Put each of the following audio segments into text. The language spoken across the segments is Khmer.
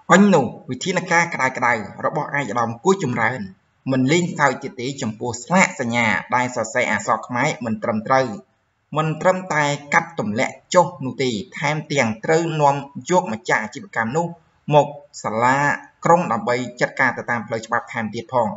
អញនោះវិធានការក្តៅៗរបស់អាយដាមគួយចម្រើនមិនលេងសើចទៀតទេចំពោះស្លាកសញ្ញាដែលសរសេរអក្សរខ្មែរមិនត្រឹមត្រូវមិនត្រឹមតែកាត់ទម្លាក់ចុះនោះទេថែមទាំងត្រូវនាំយកម្ចាស់អាជីវកម្មនោះមកសាលាក្រុងដើម្បីចាត់ការទៅតាមផ្លូវច្បាប់ថែមទៀតផង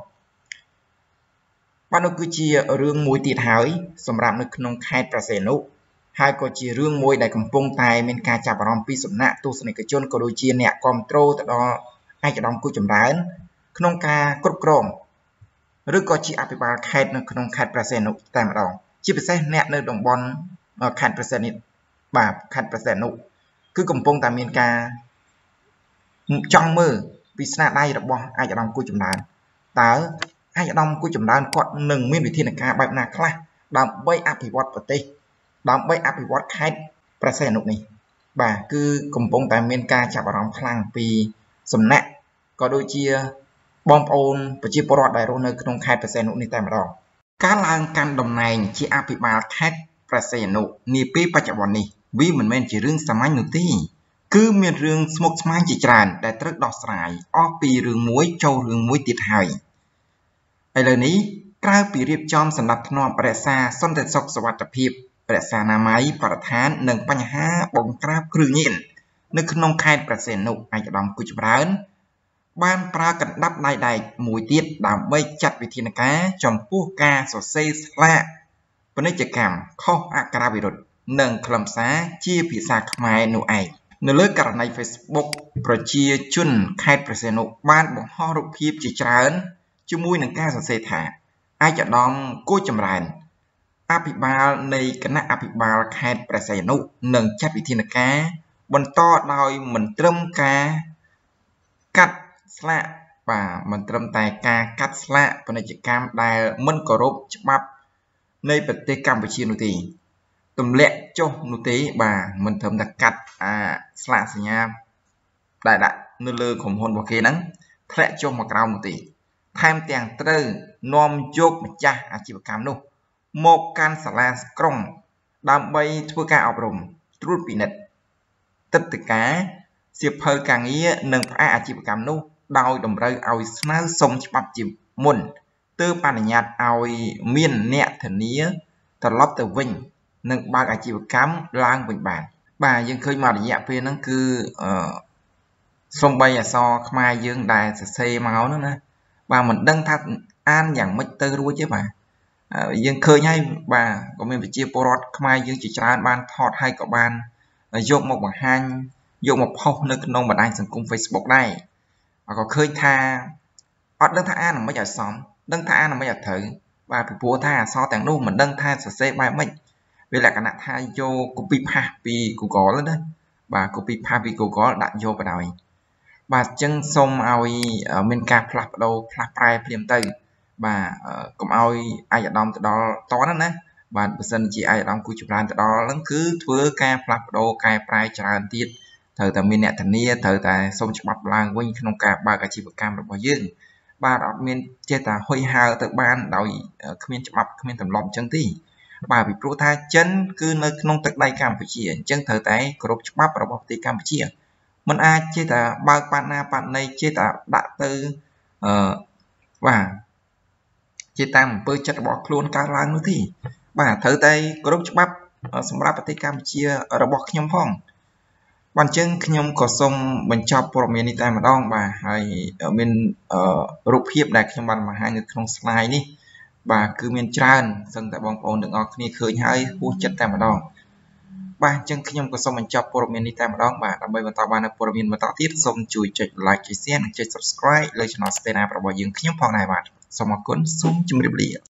បាទនោះគឺជារឿងមួយទៀតហើយសម្រាប់នៅក្នុងខេត្តព្រះសីហនុហើយក៏ជារឿងមួយដែលកំពុងតែមានការចាប់អារម្មណ៍ពីសំណាក់ទស្សនិកជនក៏ដូចជាអ្នកគាំទ្រទៅដល់ឯកឧត្តមគូចម្រើនក្នុងការគ្រប់គ្រងឬក៏ជាអភិបាលខេត្តនៅក្នុងខេត្តព្រះសីហនុតែម្ដងជាពិសេសអ្នកនៅតំបន់ខេត្តព្រះសីហនុបាទខេត្តព្រះសីហនុគឺកំពុងតែមានការចង់មើលពីស្នាដៃរបស់ឯកឧត្តមគូចម្រើនតើឯកឧត្តមគូចម្រើនគាត់នឹងមានវិធានការបែបណាខ្លះដើម្បីអភិវឌ្ឍប្រទេសដើម្បីអភិវឌ្ឍខេត្តព្រះសីហនុនេះបាទគឺកំពុងតែមានការចាប់អារម្មណ៍ខ្លាំងពីសំណាក់ក៏ដូចជាបងប្អូនប្រជាពលរដ្ឋដែលរស់នៅក្នុងខេត្តព្រះសីហនុនេះតែម្ដងការឡើងកាន់តំណែងជាអភិបាលខេត្តព្រះសីហនុនាពេលបច្ចុប្បន្ននេះវាមិនមែនជារឿងសាមញ្ញនោះទេគឺមានរឿងស្មុគស្មាញជាច្រើនដែលត្រូវដោះស្រាយអស់ពីរឿងមួយចូលរឿងមួយទៀតហើយឥឡូវនេះក្រៅពីរៀបចំសណ្ដាប់ធ្នាប់រក្សាសន្តិសុខសុវត្ថិភាពរក្សាអនាម័យបរិស្ថាននិងបញ្ហាបង្ក្រាបគ្រឿងញៀននៅក្នុងខេត្តព្រះសីហនុឯកឧត្តមគូចម្រើនបានប្រើកណ្ដាប់ដៃដែកមួយទៀតដើម្បីចាត់វិធានការចំពោះការសរសេរស្លាកពាណិជ្ជកម្មខុសអក្ខរាវិរុទ្ធនិងខ្លឹមសារជាភាសាខ្មែរនោះឯងនៅលើករណី Facebook ប្រជាជនខេត្តព្រះសីហនុបានបង្ហោះរូបភាពជាច្រើនជាមួយនឹងការសរសេរថាឯកឧត្តមគូចម្រើនអភិបាលនៃគណៈអភិបាលខេត្តព្រះសីហនុនឹងចាត់វិធានការបន្តដោយមិនត្រឹមការកាត់ស្លាកបាទមិនត្រឹមតែការកាត់ស្លាកពាណិជ្ជកម្មដែលមិនគោរពច្បាប់នៃប្រទេសកម្ពុជានោះទេទម្លាក់ចុះនោះទេបាទមិនត្រឹមតែកាត់ស្លាកសញ្ញាដែលដាក់នៅលើក្រុមហ៊ុនរបស់គេហ្នឹងធ្លាក់ចុះមកក្រោមនោះទេថែមទាំងត្រូវនាំយកម្ចាស់អាជីវកម្មនោះមកកាន់សាលាក្រុងដើម្បីធ្វើការអប់រំត្រួតពិនិត្យទឹកតការសៀវភៅការងារនិងផ្អាកអាជីវកម្មនោះដោយតម្រូវឲ្យស្នើសុំច្បាប់ជាមុនទើបអនុញ្ញាតឲ្យមានអ្នកធានាត្រឡប់ទៅវិញនិងបើកអាជីវកម្មឡើងវិញបានបាទយើងឃើញមករយៈពេលហ្នឹងគឺសំបីអក្សរខ្មែរយើងដែលសរសេរមកហ្នឹងណាបាទមិនដឹងថាអានយ៉ាងម៉េចទៅរួចទេបាទយើងឃើញហើយបាទក៏មានប្រជាពលរដ្ឋខ្មែរយើងជាច្រើនបានថតហើយក៏បានយកមកបង្ហាញយកមកផុសនៅក្នុងបណ្ដាញសង្គម Facebook ដែរក៏ឃើញថាអត់ដឹងថាអានមិនឲ្យសមដឹងថាអានមិនឲ្យត្រូវបាទពីព្រោះថាអក្សរទាំងនោះមិនដឹងថាសរសេរបែបម៉េចវាលក្ខណៈថាយក copy paste ពី Google ណាបាទ copy paste ពី Google ដាក់យកបណ្ដោយបាទអញ្ចឹងសូមឲ្យមានការផ្លាស់ប្ដូរផ្លាស់ប្រែភ្លាមទៅបាទកុំឲ្យឯកឧត្តមទៅដល់តហ្នឹងណាបាទបើសិនជាឯកឧត្តមគូចម្រើនទៅដល់ហ្នឹងគឺធ្វើការផ្លាស់ប្ដូរកែប្រែច្រើនទៀតត្រូវតែមានអ្នកធានាត្រូវតែសូមច្បាប់ឡើងវិញក្នុងការបើកអាជីវកម្មរបស់យើងបាទអត់មានចេះតែហុយហើរទៅបានដោយគ្មានច្បាប់គ្មានទម្លាប់អញ្ចឹងទេបាទពីព្រោះថាចិនគឺនៅក្នុងទឹកដីកម្ពុជាអញ្ចឹងត្រូវតែគោរពច្បាប់របស់ប្រទេសកម្ពុជាមិនអាចចេះតែបើកប៉ាណាប៉ាណីចេះតែដាក់ទៅបាទជាតាមអំពើចិត្តរបស់ខ្លួនកើតឡើងនោះទេបាទត្រូវតែគោរពច្បាប់សម្រាប់ប្រទេសកម្ពុជារបស់ខ្ញុំផងបាទអញ្ចឹងខ្ញុំក៏សូមបញ្ចប់ព័ត៌មាននេះតែម្ដងបាទហើយមានរូបភាពដែលខ្ញុំបានបង្ហាញនៅក្នុង slide នេះបាទគឺមានច្រើនសឹងតែបងប្អូនទាំងអស់គ្នាឃើញហើយហួសចិត្តតែម្ដងបាទអញ្ចឹងខ្ញុំក៏សូមបញ្ចប់ព័ត៌មាននេះតែម្ដងបាទដើម្បីបន្តបាននូវព័ត៌មានបន្តទៀតសូមជួយចុច like ចុច share និងចុច subscribe លើ channel Stena របស់យើងខ្ញុំផងដែរបាទសូមអរគុណសូមជម្រាបលា